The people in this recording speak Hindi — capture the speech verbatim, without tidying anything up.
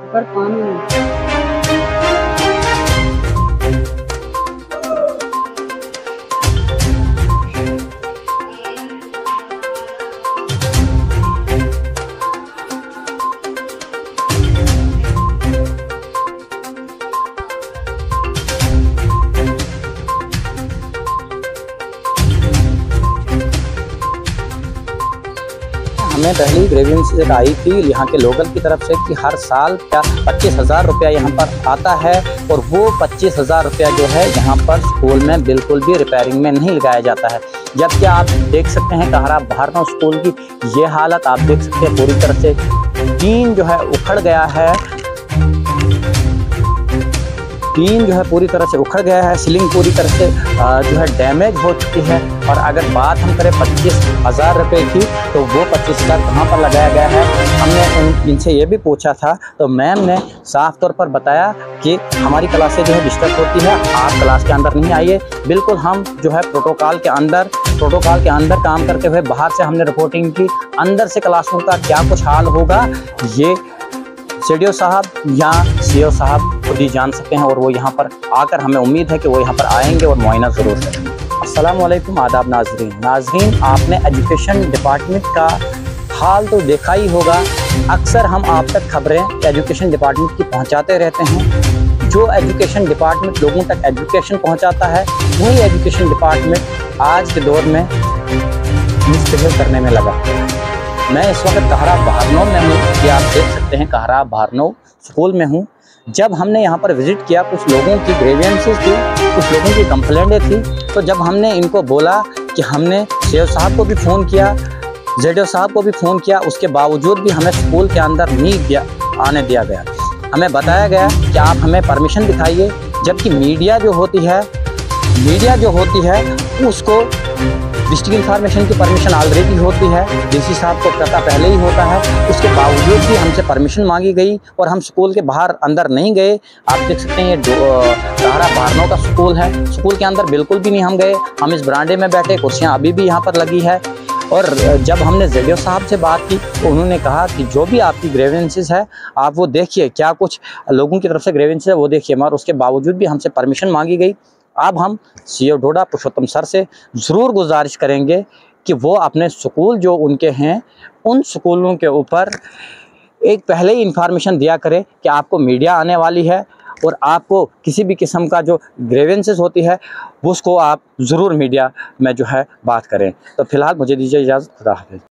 पर पानी नहीं। हमें पहली ग्रेवियंस एक आई थी यहाँ के लोकल की तरफ से कि हर साल क्या पच्चीस हज़ार रुपया यहाँ पर आता है और वो पच्चीस हज़ार रुपया जो है यहाँ पर स्कूल में बिल्कुल भी रिपेयरिंग में नहीं लगाया जाता है। जबकि आप देख सकते हैं कहरा बहारनौ स्कूल की ये हालत आप देख सकते हैं, पूरी तरह से टीन जो है उखड़ गया है, टीन जो है पूरी तरह से उखड़ गया है, सीलिंग पूरी तरह से जो है डैमेज हो चुकी है। और अगर बात हम करें पच्चीस हज़ार रुपये की तो वो पच्चीस हज़ार कहाँ पर लगाया गया है। हमने उन इनसे ये भी पूछा था तो मैम ने साफ तौर पर बताया कि हमारी क्लासें जो है डिस्टर्ब होती है, आप क्लास के अंदर नहीं आइए। बिल्कुल हम जो है प्रोटोकॉल के अंदर प्रोटोकॉल के अंदर काम करते हुए बाहर से हमने रिपोर्टिंग की, अंदर से क्लासरूम का क्या कुछ हाल होगा ये सीडीओ साहब या सीओ साहब खुद ही जान सकते हैं। और वो यहाँ पर आकर हमें उम्मीद है कि वो यहाँ पर आएंगे और मुआयना ज़रूर करेंगे। अस्सलाम वालेकुम, आदाब नाजरीन। नाजरीन आपने एजुकेशन डिपार्टमेंट का हाल तो देखा ही होगा। अक्सर हम आप तक खबरें एजुकेशन डिपार्टमेंट की पहुँचाते रहते हैं। जो एजुकेशन डिपार्टमेंट लोगों तक एजुकेशन पहुँचाता है वही एजुकेशन डिपार्टमेंट आज के दौर में मिसबिहेव करने में लगा। मैं इस वक्त कहरा बहारनौ में हूँ, ये आप देख सकते हैं कहरा बहारनौ स्कूल में हूँ। जब हमने यहाँ पर विज़िट किया कुछ लोगों की ग्रेवियंसेस थी, कुछ लोगों की कंप्लेंटें थी, तो जब हमने इनको बोला कि हमने सीओ साहब को भी फ़ोन किया, जेडीओ साहब को भी फ़ोन किया, उसके बावजूद भी हमें स्कूल के अंदर नहीं दिया आने दिया गया। हमें बताया गया कि आप हमें परमिशन दिखाइए, जबकि मीडिया जो होती है मीडिया जो होती है उसको डिस्ट्रिक्ट इंफॉर्मेशन की परमिशन ऑलरेडी होती है, डीसी साहब को पता पहले ही होता है। उसके बावजूद भी हमसे परमिशन मांगी गई और हम स्कूल के बाहर अंदर नहीं गए। आप देख सकते हैं ये कहरा बहारनौ का स्कूल है, स्कूल के अंदर बिल्कुल भी नहीं हम गए। हम इस बरामदे में बैठे, कुर्सियाँ अभी भी यहाँ पर लगी है। और जब हमने जेडीओ साहब से बात की तो उन्होंने कहा कि जो भी आपकी ग्रेवेंसेस है आप वो देखिए, क्या कुछ लोगों की तरफ से ग्रेवेंसेस है वो देखिए, मगर उसके बावजूद भी हमसे परमिशन मांगी गई। अब हम सीओ डोडा पुरुषोत्तम सर से ज़रूर गुजारिश करेंगे कि वो अपने स्कूल जो उनके हैं उन स्कूलों के ऊपर एक पहले ही इंफॉर्मेशन दिया करें कि आपको मीडिया आने वाली है और आपको किसी भी किस्म का जो ग्रेवेंसेस होती है उसको आप ज़रूर मीडिया में जो है बात करें। तो फिलहाल मुझे दीजिए इजाज़त, खुदा हाफ़िज़।